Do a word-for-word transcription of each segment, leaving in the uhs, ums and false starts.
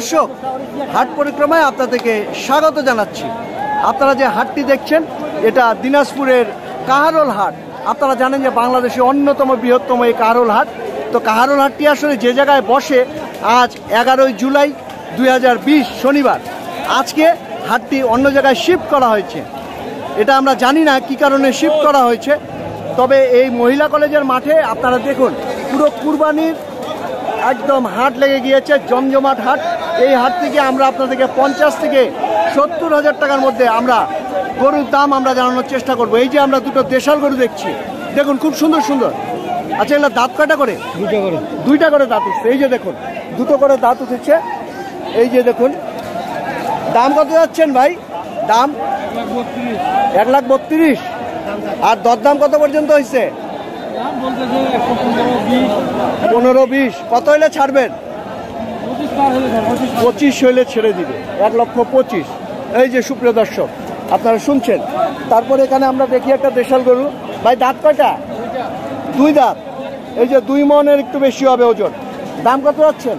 দর্শক, হাট পরিক্রমায় আপনাদেরকে স্বাগত জানাচ্ছি। আপনারা যে হাটটি দেখছেন এটা দিনাজপুরের কাহারোল হাট। আপনারা জানেন যে বাংলাদেশের অন্যতম বৃহত্তম এই কাহারোল হাট। তো কাহারোল হাটটি আসলে যে জায়গায় বসে আজ এগারোই জুলাই দুই হাজার বিশ শনিবার, আজকে হাটটি অন্য জায়গায় শিফট করা হয়েছে। এটা আমরা জানি না কী কারণে শিফট করা হয়েছে। তবে এই মহিলা কলেজের মাঠে আপনারা দেখুন পুরো কুরবানির একদম হাট লেগে গিয়েছে, জমজমাট হাট। এই হাট থেকে আমরা আপনাদেরকে পঞ্চাশ থেকে সত্তর হাজার টাকার মধ্যে আমরা গরুর দাম আমরা জানানোর চেষ্টা করব। এই যে আমরা দুটো দেশাল গরু দেখছি, দেখুন খুব সুন্দর সুন্দর। আচ্ছা, এগুলো দাঁত কয়টা করে? দুইটা করে। দুইটা করে দাঁত উঠছে। এই যে দেখুন দুটো করে দাঁত উঠেছে। এই যে দেখুন, দাম কত যাচ্ছেন ভাই? দাম এক লাখ বত্রিশ। আর দরদাম কত পর্যন্ত হয়েছে? পনেরো বিশ। কত হইলে ছাড়বেন? পঁচিশ হইলে ছেড়ে দিবে। এক লক্ষ পঁচিশ। এই যে সুপ্রিয় দর্শক, আপনারা শুনছেন। তারপরে এখানে আমরা দেখি একটা দেশাল গরু। ভাই দাঁত কয়টা? দুই দাঁত। এই যে দুই মনের একটু বেশি হবে ওজন। দাম কত যাচ্ছেন?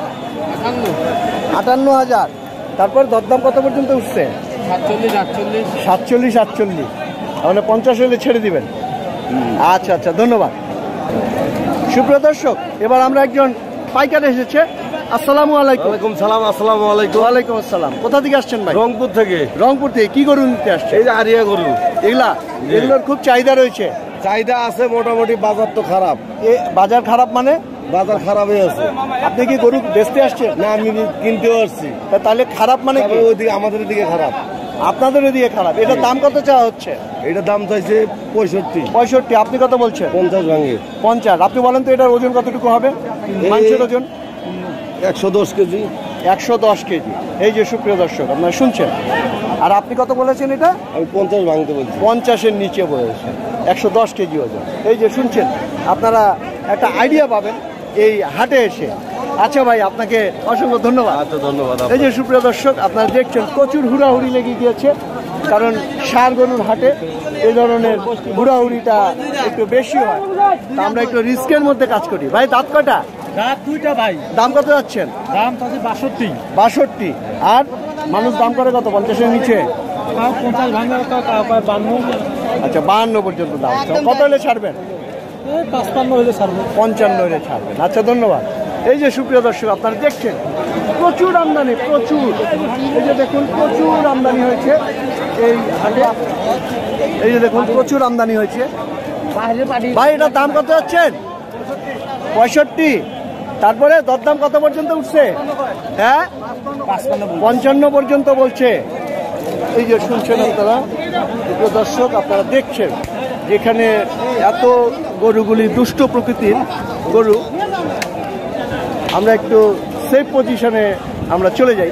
আটান্ন হাজার। তারপর দরদাম কত পর্যন্ত উঠছে? সাতচল্লিশ আটচল্লিশ। সাতচল্লিশ আটচল্লিশ। তাহলে পঞ্চাশ হলে ছেড়ে দিবেন। আচ্ছা আচ্ছা, ধন্যবাদ। সুপ্রিয় দর্শক, এবার আমরা একজন পাইকার এসেছে। আসসালামু আলাইকুম। ওয়ালাইকুম সালাম। আসসালামু আলাইকুম। ওয়ালাইকুম আসসালাম। কোথা থেকে আসছেন ভাই? রংপুর থেকে। রংপুর থেকে কি গরু নিতে আসছে? এই যে আরিয়া গরু। এগুলা এগুলোর খুব চাহিদা রয়েছে। চাহিদা আছে মোটামুটি, বাজার তো খারাপ। এ বাজার খারাপ মানে? বাজার খারাপই আছে। আপনি কি গরু বেচতে আসছেন? না, আমি কিনতেও আসছি। তাহলে খারাপ মানে কি? ওইদিকে আমাদের দিকে খারাপ। আপনাদের এদিকে খারাপ। এটার দাম কত চাওয়া হচ্ছে? এটার দাম চাইছে পঁয়ষট্টি। পঁয়ষট্টি। আপনি কত বলছেন? পঞ্চাশ ভাঙে। পঞ্চাশ। আপনি বলেন তো এটার ওজন কতটুকু হবে? মাংসের ওজন একশো দশ কেজি। একশো দশ কেজি। এই যে সুপ্রিয় দর্শক, আপনারা শুনছেন। আর আপনি কত বলেছেন এটা? আমি পঞ্চাশ ভাঙতে বলছি। পঞ্চাশের নিচে বলেছেন, একশো দশ কেজি ওজন। এই যে শুনছেন, আপনারা একটা আইডিয়া পাবেন এই হাটে এসে। আচ্ছা ভাই, আপনাকে অসংখ্য ধন্যবাদ। আচ্ছা, ধন্যবাদ। এই যে সুপ্রিয় দর্শক, আপনারা দেখছেন প্রচুর হুড়াহুড়ি লেগে গিয়েছে, কারণ ষাঁড় গরুর হাটে এই ধরনের হুড়াহুড়িটা একটু বেশি হয়। তা আমরা একটু রিস্কের মধ্যে কাজ করি। ভাই দাঁত কয়টা? দাঁত দুইটা ভাই। দাম কত যাচ্ছেন? দাম আছে বাষট্টি। বাষট্টি। আর মানুষ দাম করে কত? পঞ্চাশের নিচে? পঞ্চাশ ভাঙা বান্ন। আচ্ছা, বাহান্ন পর্যন্ত দাম। কত হলে ছাড়বেন? পাঁচপান্ন হলে ছাড়বো। পঞ্চান্ন হলে ছাড়বেন। আচ্ছা, ধন্যবাদ। এই যে সুপ্রিয় দর্শক, আপনারা দেখছেন প্রচুর আমদানি, প্রচুর। এই যে দেখুন প্রচুর আমদানি হয়েছে এই হাটে। এই যে দেখুন প্রচুর আমদানি হয়েছে। ভাই এটার দাম কত যাচ্ছেন? পঁয়ষট্টি। তারপরে দরদাম কত পর্যন্ত উঠছে? হ্যাঁ, পঞ্চান্ন পর্যন্ত বলছে। এই যে শুনছেন আপনারা প্রিয় দর্শক, আপনারা দেখছেন যেখানে এত গরুগুলি দুষ্ট প্রকৃতির গরু। আমরা একটু সেফ পজিশনে আমরা চলে যাই।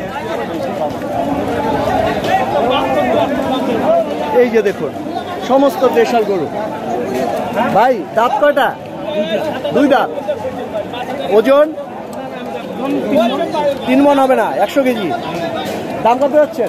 এই যে দেখুন সমস্ত দেশাল গরু। ভাই দাঁত কয়টা? দুই দাঁত। ওজন তিন মন হবে না, একশো কেজি। দাম কত যাচ্ছেন?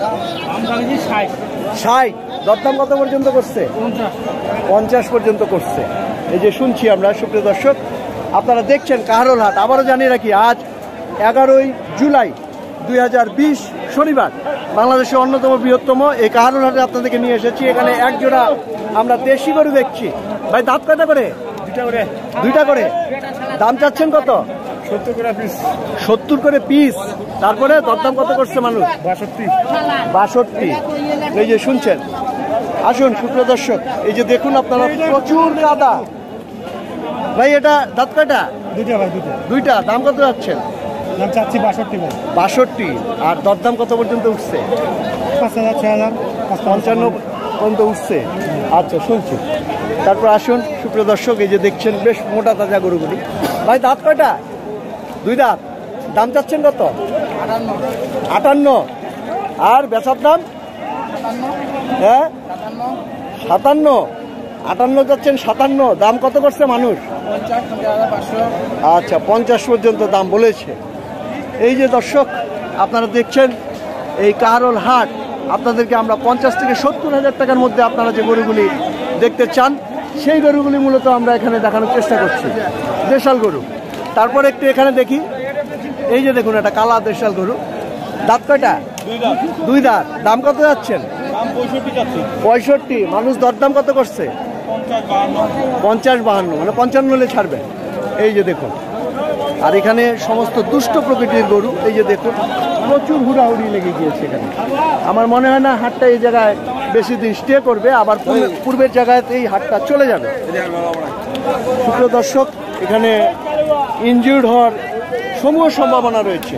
ষাট। দরদাম কত পর্যন্ত করছে? পঞ্চাশ পর্যন্ত করছে। এই যে শুনছি আমরা সুপ্রিয় দর্শক, আপনারা দেখছেন কাহারোল হাট। আবারও জানিয়ে রাখি, আজ এগারোই জুলাই দুই হাজার বিশ শনিবার, বাংলাদেশের অন্যতম বৃহত্তম এই কাহারোল হাটে আপনাদেরকে নিয়ে এসেছি। এখানে এক জোড়া আমরা দেশি গরু দেখছি। ভাই দাঁত কয়টা করে? দুইটা করে। দুইটা করে। দাম চাচ্ছেন কত? সত্তর করে পিস। সত্তর করে পিস। তারপরে দরদাম কত করছে মানুষ? বাষট্টি। বাষট্টি। এই যে শুনছেন। আসুন সুপ্রিয় দর্শক, এই যে দেখুন আপনারা প্রচুর কাদা। ভাই এটা দাঁত কয়টা? দুইটা ভাই। দুইটা। দুইটা। দাম কত যাচ্ছেন? দাম চাচ্ছি বাষট্টি ভাই। বাষট্টি। আর দরদাম কত পর্যন্ত উঠছে? পাঁচ হাজার ছয় হাজার পঞ্চান্ন পর্যন্ত উঠছে। আচ্ছা, শুনছি। তারপর আসুন সুপ্রিয় দর্শক, এই যে দেখছেন বেশ মোটা তাজা গরুগুলি। ভাই দাঁত কয়টা? দুই দাঁত। দাম চাচ্ছেন কত? আটান্ন। আটান্ন। আর বেচার দাম? হ্যাঁ, সাতান্ন। আটান্ন যাচ্ছেন, সাতান্ন। দাম কত করছে মানুষ? আচ্ছা, পঞ্চাশ পর্যন্ত দাম বলেছে। এই যে দর্শক, আপনারা দেখছেন এই কাহারোল হাট। আপনাদেরকে আমরা পঞ্চাশ থেকে সত্তর হাজার টাকার মধ্যে আপনারা যে গরুগুলি দেখতে চান, সেই গরুগুলি মূলত আমরা এখানে দেখানোর চেষ্টা করছি, দেশাল গরু। তারপর একটু এখানে দেখি, এই যে দেখুন একটা কালা দেশাল গরু, দাঁত কয়টা? দুই দাঁত। দাম কত যাচ্ছেন? পঁয়ষট্টি। মানুষ দরদাম কত করছে? পঞ্চাশ বাহান্ন, মানে পঞ্চান্ন হলে ছাড়বে। এই যে দেখুন, আর এখানে সমস্ত দুষ্ট প্রকৃতির গরু। এই যে দেখুন, প্রচুর হুড়াহুড়ি লেগে গিয়েছে এখানে। আমার মনে হয় না হাটটা এই জায়গায় বেশি দিন স্টে করবে, আবার পূর্বে- পূর্বের জায়গায় এই হাটটা চলে যাবে। সুপ্রিয় দর্শক, এখানে ইনজিউর্ড হওয়ার সমূহ সম্ভাবনা রয়েছে।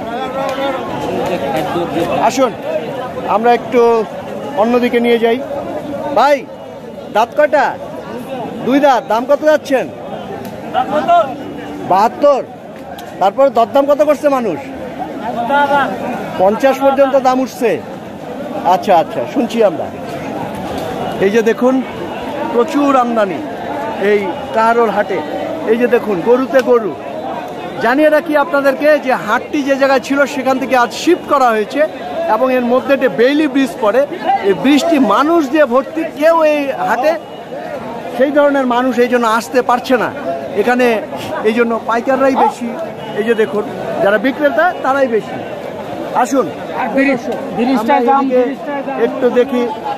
আসুন আমরা একটু অন্যদিকে নিয়ে যাই। ভাই, দাঁত কয়টা? দুই দাঁত। দাম কত যাচ্ছেন? বাহাত্তর। তারপর দরদাম কত করছে মানুষ? পঞ্চাশ পর্যন্ত দাম উঠছে। আচ্ছা আচ্ছা, শুনছি আমরা। এই যে দেখুন, প্রচুর আমদানি এই কাহারোল হাটে। এই যে দেখুন, গরুতে গরু। জানিয়ে রাখি আপনাদেরকে যে হাটটি যে জায়গায় ছিল সেখান থেকে আজ শিফট করা হয়েছে, এবং এর মধ্যে একটা বেইলি ব্রিজ পড়ে। এই ব্রিজটি মানুষ দিয়ে ভর্তি, কেউ এই হাটে সেই ধরনের মানুষ এই জন্য আসতে পারছে না এখানে। এই জন্য পাইকাররাই বেশি। এই যে দেখুন, যারা বিক্রেতা তারাই বেশি। আসুন আমরা এদিকে একটু দেখি।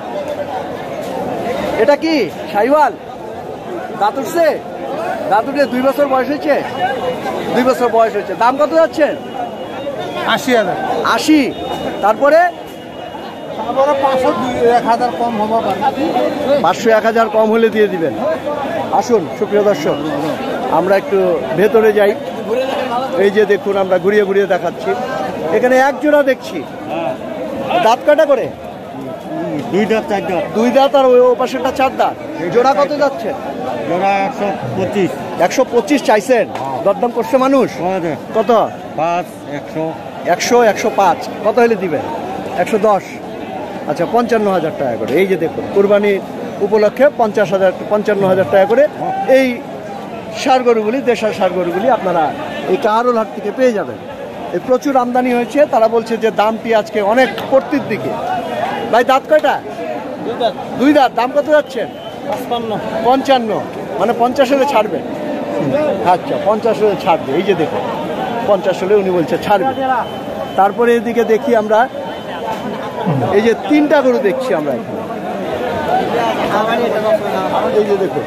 এটা কি শাইওয়াল? দাঁত উঠছে? দাঁত উঠে দুই বছর বয়স হয়েছে? দুই বছর বয়স হয়েছে। দাম কত যাচ্ছে? আশি হাজার। আশি। তারপরে তারপরে পাঁচশো দুই এক হাজার কম হবো। পাঁচশো এক হাজার কম হলে দিয়ে দিবেন। আসুন সুপ্রিয় দর্শক, আমরা একটু ভেতরে যাই। এই যে দেখুন, আমরা ঘুরিয়ে ঘুরিয়ে দেখাচ্ছি। এখানে এক জোড়া দেখছি। দাঁত কয়টা করে? দুই দাঁত চার দাঁত। দুই দাঁত, আর ওই পাশেরটা চার দাঁত। জোড়া কত যাচ্ছে? জোড়া একশো পঁচিশ। একশো পঁচিশ চাইছেন। দরদাম করছে মানুষ কত? পাঁচ একশো। একশো, একশো পাঁচ। কত হলে দিবেন? একশো দশ। আচ্ছা, পঞ্চান্ন হাজার টাকা করে। এই যে দেখুন, কুরবানি উপলক্ষে পঞ্চাশ হাজার পঞ্চান্ন হাজার টাকা করে এই ষাঁড় গরুগুলি, দেশাল ষাঁড় গরুগুলি আপনারা এই কাহারোল হাট থেকে পেয়ে যাবেন। এই প্রচুর আমদানি হয়েছে। তারা বলছে যে দামটি আজকে অনেক পড়তির দিকে। ভাই, দাঁত কয়টা? দুই দাঁত। দাম কত যাচ্ছেন? পঞ্চান্ন, মানে পঞ্চাশ হলে ছাড়বে। আচ্ছা, পঞ্চাশ হলে ছাড়বে। এই যে দেখুন, পঞ্চাশ হলে উনি বলছে ছাড়বে। তারপরে এদিকে দেখি আমরা, এই যে তিনটা গরু দেখছি আমরা এখানে। এই যে দেখুন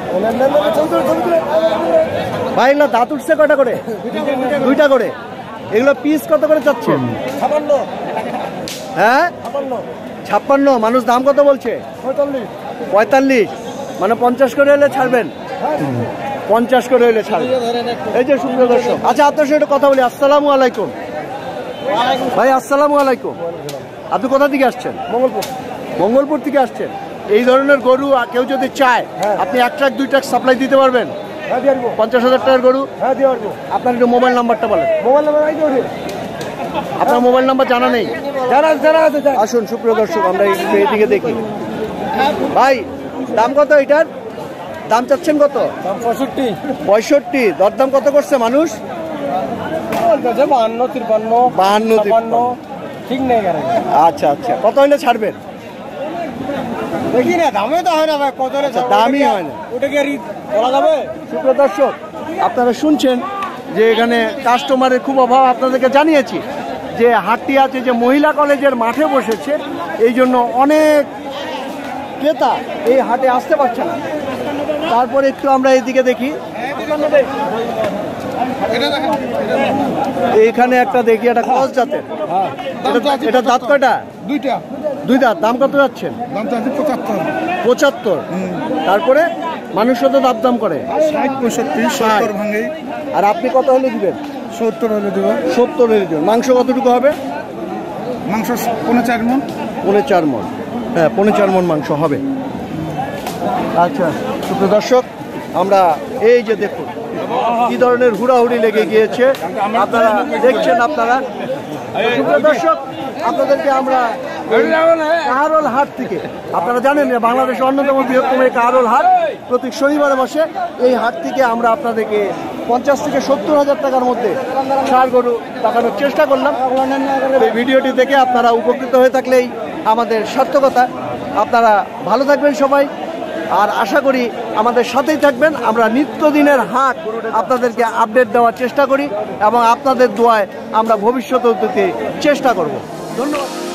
ভাই, এগুলো দাঁত উঠছে কয়টা করে? দুইটা করে। এগুলো পিস কত করে চাচ্ছেন? হ্যাঁ, ছাপ্পান্ন। মানুষ দাম কত বলছে? পঁয়তাল্লিশ। মানে পঞ্চাশ করে হলে ছাড়বেন? পঞ্চাশ করে হলে ছাড়বেন। এই যে সুপ্রিয় দর্শক, আচ্ছা আপনার সাথে কথা বলি। আসসালামু আলাইকুম ভাই। আসসালামু আলাইকুম। আপনি কোথা থেকে আসছেন? মঙ্গলপুর। মঙ্গলপুর থেকে আসছেন। এই ধরনের গরু কেউ যদি চায়, আপনি এক ট্রাক দুই ট্রাক সাপ্লাই দিতে পারবেন? পঞ্চাশ হাজার টাকার গরু? হ্যাঁ, দিয়ে পারবো। আপনার একটু মোবাইল নাম্বারটা বলেন। মোবাইল নাম্বার আপনার মোবাইল নাম্বার জানা নেই? জানা জানা আছে। আসুন সুপ্রিয় দর্শক, আমরা এইদিকে দেখি। ভাই, দাম কত এটার? দাম চাচ্ছেন কত? পঁয়ষট্টি। পঁয়ষট্টি। দরদাম কত করছে মানুষ? বাহান্ন তিপ্পান্ন। বাহান্ন তিপ্পান্ন। ঠিক নেই। আচ্ছা আচ্ছা, কত হলে ছাড়বেন? দেখি না, দামে তো হয় না ভাই। কত দামই হয় না। ওটা কি আর বলা যাবে? সুপ্রিয় দর্শক, আপনারা শুনছেন যে এখানে কাস্টমারের খুব অভাব। আপনাদেরকে জানিয়েছি যে হাটটি আছে যে মহিলা কলেজের মাঠে বসেছে, এই জন্য অনেক ক্রেতা এই হাটে আসতে পারছে না। তারপরে একটু আমরা এইদিকে দেখি। এইখানে একটা দেখি, একটা ক্রস জাতের। এটা- এটা দাঁত কয়টা? দুইটা। দুই দাঁত। দাম কত যাচ্ছেন? দাম চাচ্ছি পঁচাত্তর। পঁচাত্তর। তারপরে মানুষ কত দাম দাম করে? ষাট পঁয়ষট্টি সত্তর ভাঙে। আর আপনি কত হলে দিবেন? সত্তর হলে দেবো। সত্তর হলে দিবেন। মাংস কতটুকু হবে? মাংস পনেরো চার মন। পৌনে চার মন। হ্যাঁ, পৌনে চার মন মাংস হবে। আচ্ছা সুপ্রিয় দর্শক, আমরা এই যে দেখুন কি ধরনের হুড়াহুড়ি লেগে গিয়েছে, আপনারা দেখছেন। আপনারা সুপ্রিয় দর্শক, আপনাদেরকে আমরা কাহারোল হাট থেকে, আপনারা জানেন যে বাংলাদেশের অন্যতম বৃহত্তম এই কাহারোল হাট প্রতি শনিবারে বসে। এই হাট থেকে আমরা আপনাদেরকে পঞ্চাশ থেকে সত্তর হাজার টাকার মধ্যে ষাঁড় গরু দেখানোর চেষ্টা করলাম। এই ভিডিওটি দেখে আপনারা উপকৃত হয়ে থাকলেই আমাদের সার্থকতা। আপনারা ভালো থাকবেন সবাই। আর আশা করি আমাদের সাথেই থাকবেন। আমরা নিত্যদিনের হাট আপনাদেরকে আপডেট দেওয়ার চেষ্টা করি এবং আপনাদের দোয়ায় আমরা ভবিষ্যতেও দিতে চেষ্টা করব। ধন্যবাদ।